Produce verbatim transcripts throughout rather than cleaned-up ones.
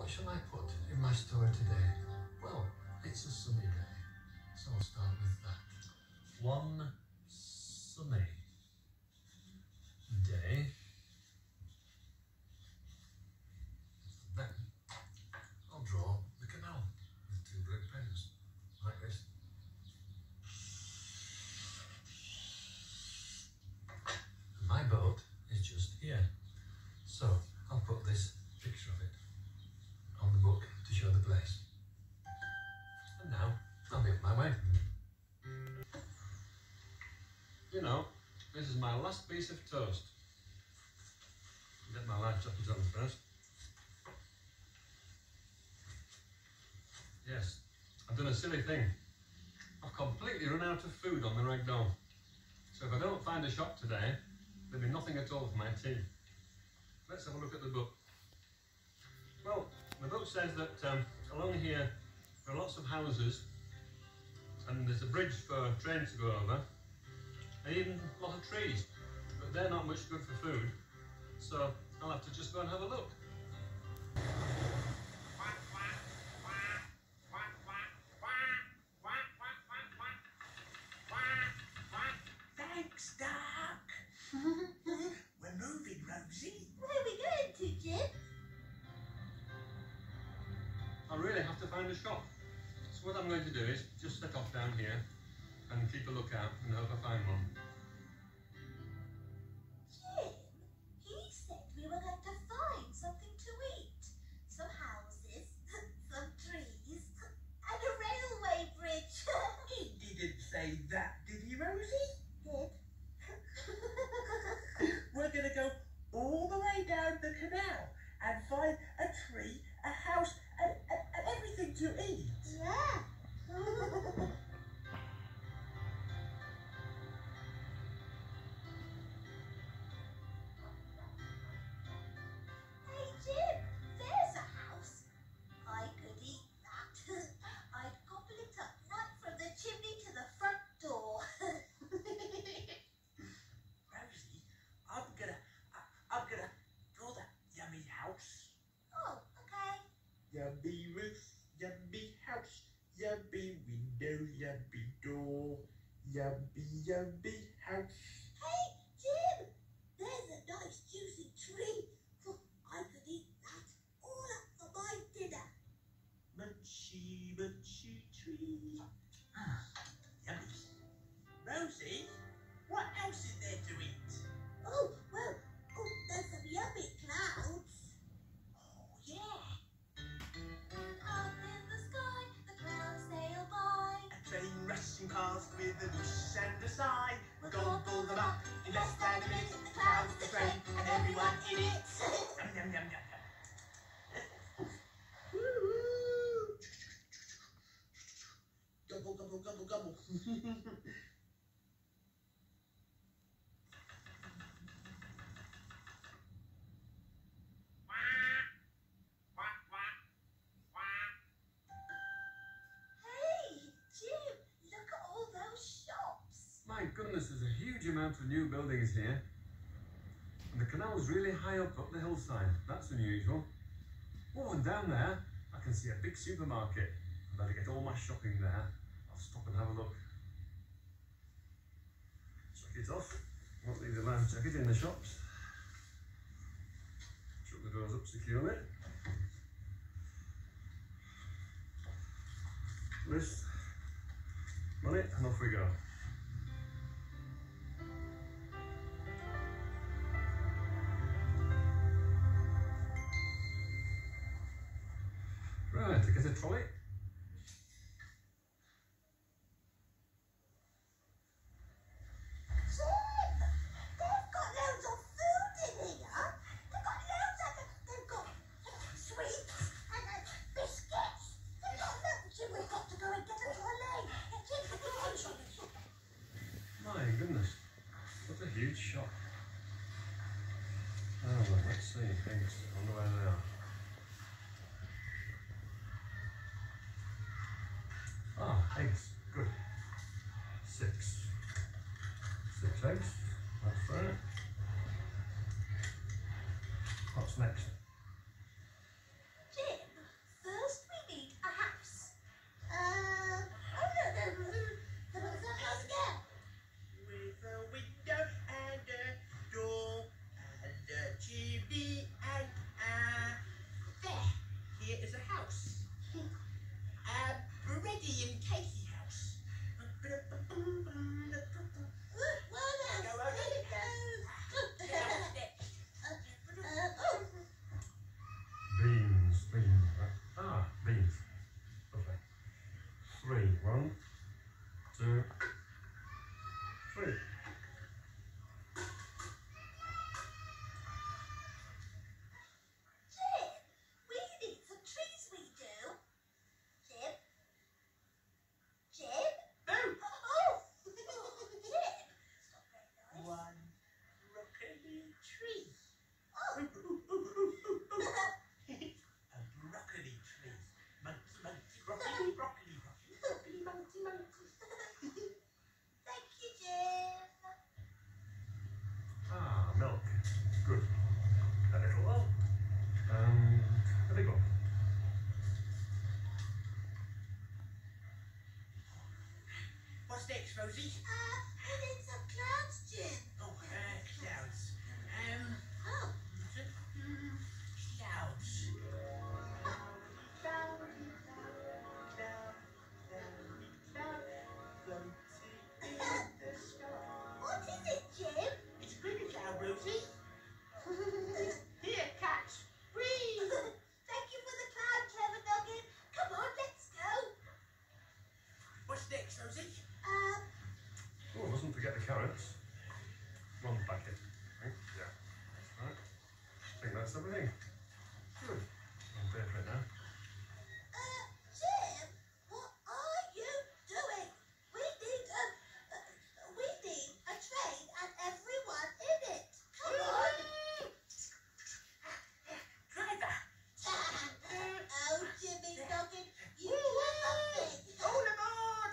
shall I put in my store today? Well, it's a sunny day, so I'll start with that. One sunny day. Then I'll draw the canal with two blue pens, like this. And my boat is just here, so I'll put this picture of it on the book to show the place. And now I'll be on my way. You know, this is my last piece of toast. Get my light jacket on first. Yes, I've done a silly thing. I've completely run out of food on the ragdoll. So if I don't find a shop today, there'll be nothing at all for my tea. Let's have a look at the book. Well, the book says that um, along here there are lots of houses and there's a bridge for trains to go over and even a lot of trees, but they're not much good for food, so I'll have to just go and have a look. Thanks, Doc. We're moving, Rosie. Where are we going to, Jim? I really have to find a shop. So what I'm going to do is just set off down here and keep a lookout and hope I find one. Jim, he said we were going to find something to eat. Some houses, some trees, and a railway bridge. He didn't say that, did he, Rosie? Did? We're going to go all the way down the canal and find a tree, a house, and, and, and everything to eat. Yeah. Hey, Jim, there's a house. I could eat that. I'd gobble it up right from the chimney to the front door. Rosie, I'm gonna, I, I'm gonna draw that yummy house. Oh, okay. Yummy roof, yummy house, yummy window, yummy door, yummy, yummy house. Hey, Jim, there's a nice juicy tree. I could eat that all up for my dinner. Munchy, munchy tree. Yummy. Rosie, what else is there to eat? Oh, well, oh, there's some yummy clouds. Oh, yeah. Up in the sky, the clouds sail by. A train rushing past with a whoosh and a sigh. We'll Gobble them up in less than a minute. The clouds, the train, and everyone in it. Yum, yum, yum, yum, yum. Woo-hoo. Gobble, gobble, gobble, gobble. Hey, Jim, look at all those shops. My goodness, there's a huge amount of new buildings here. And the canal's really high up up the hillside. That's unusual. Oh, and down there, I can see a big supermarket. I better get all my shopping there. I'll stop and have a look. Check it off. Won't leave the life jacket in the shops. Shut the doors up securely. List, money, and off we go. Right, to get a trolley. Jim, they've got loads of food in here. They've got loads of, they've got sweets and uh, biscuits. They've got loads. Jim, we've got to go and get a trolley. Jim, come on. My goodness, what a huge shop. Oh, well, let's see things. I wonder where they are. Ah, eggs. Good. Six. Six eggs. That's right. What's next? Jim, Rosie? Uh, we need some clouds, Jim. Oh, uh, clouds. Um, Oh. mm, clouds. Cloud, cloud, cloud, cloud, floating in the sky. What is it, Jim? It's a cricket cloud, Rosie. Here, catch. Breathe. Thank you for the cloud, clever noggin. Come on, let's go. What's next, Rosie? Um, Oh, I mustn't forget the carrots. One packet. Right? Yeah. Right. I think that's everything. Good. I'll pay for it now. uh, Jim, what are you doing? We need a, uh, we need a train and everyone in it. Come on. Driver. Oh, Jimmy Noggin, you clever thing. All aboard.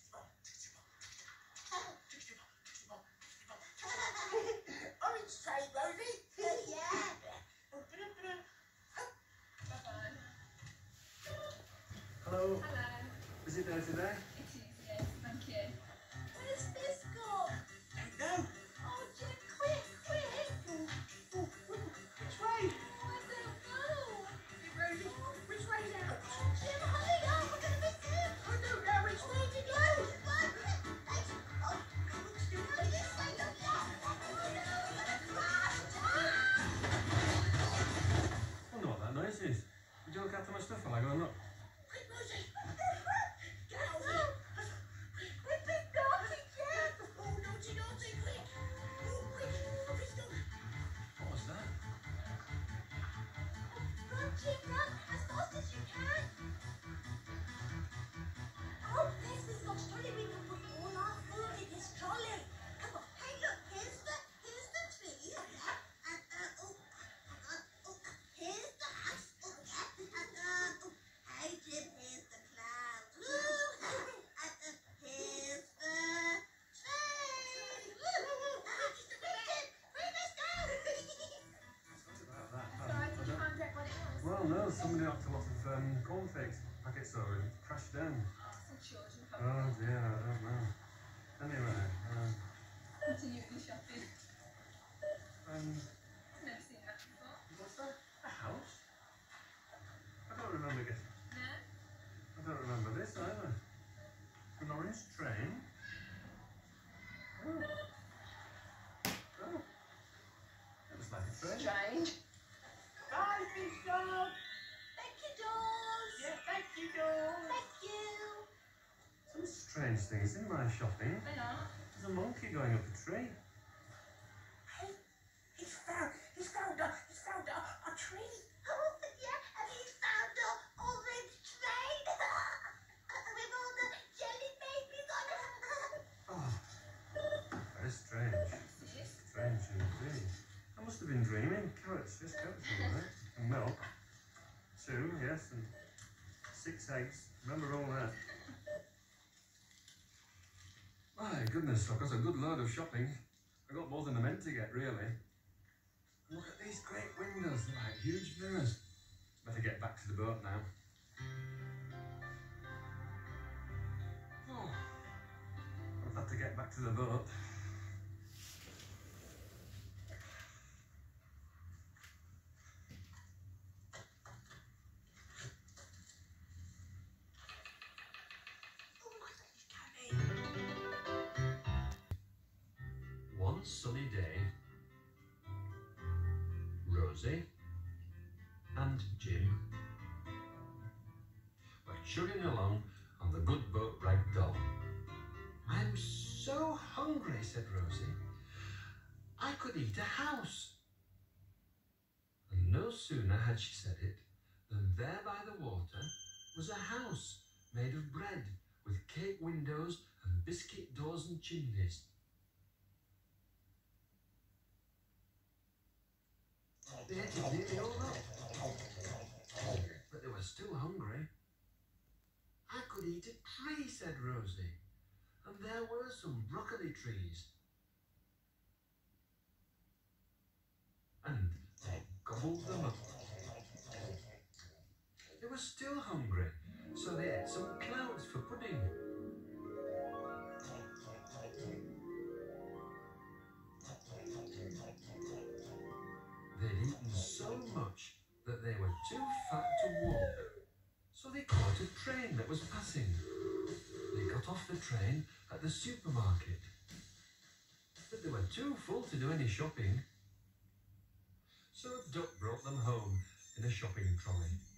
Orange train, Rosie. Yeah. Hello. Hello. Is it there today? It is, yes, thank you. Where's this gone? Don't know. Oh, Jim, quick, quick. Which way? Oh, I don't know. Rosie, which way's out? Jim, hurry up, we're going to miss him. I don't know which way to go. Run. Thanks. Oh, no, this way, look left. Oh, no, we're going to crash. Ah! I don't know what that noise is. Would you look after my stuff while I go and look? Quick, Rosie. Get out of No. here. We've been naughty, Jim. Oh, naughty, naughty, quick. Oh, quick. Let's go. What was that? Run, Jim, run, as fast as you can. Oh, there's this large trolley. We can put all our food in this trolley. Come on. Hey, look, here's the, here's the tree. Yeah. And, uh, oh, uh, oh, here's the house. Oh, yeah. And, uh, oh, hey, Jim, here's the clouds. Woo. And, uh, here's the train. Woo. Jim, quick, let's go. About that. Sorry, I did you don't- find out what it was? Well, no, somebody knocked a lot of um, cornflakes packets over and crashed down. Some children Oh probably. dear, I don't know. Anyway, um, Continue with your shopping. um, Never seen that before. what's that? A house? I don't remember getting. No? I don't remember this either. An orange train. Oh. Oh. That was like a train. Strange. Bye, fish dog. Thank you, dolls. Yeah, thank you, dog. Thank you. Some strange things in my shopping. They are. There's a monkey going up a tree. Hey, he's found, he's found a, he's found a, a tree. Oh, yeah, and he's found an orange train with all the jelly babies on it. Oh, very strange. See it? Strange indeed. I must have been dreaming. Carrots, yes, carrots all right. And milk. Two, yes, and six eggs. Remember all that. My goodness, I've got a good load of shopping. I got more than I meant to get, really. Look at these great windows, they're like huge mirrors. Better get back to the boat now. Oh, I'll have to get back to the boat. One sunny day, Rosie and Jim were chugging along on the good boat Ragdoll. "I'm so hungry," said Rosie. "I could eat a house." And no sooner had she said it than there by the water was a house made of bread with cake windows and biscuit doors and chimneys. They ate it nearly all up, but they were still hungry. "I could eat a tree," said Rosie, and there were some broccoli trees. And they gobbled them up. They were still hungry, so they ate some clouds for pudding. eaten so much that they were too fat to walk. So they caught a train that was passing. They got off the train at the supermarket. But they were too full to do any shopping. So Duck brought them home in a shopping trolley.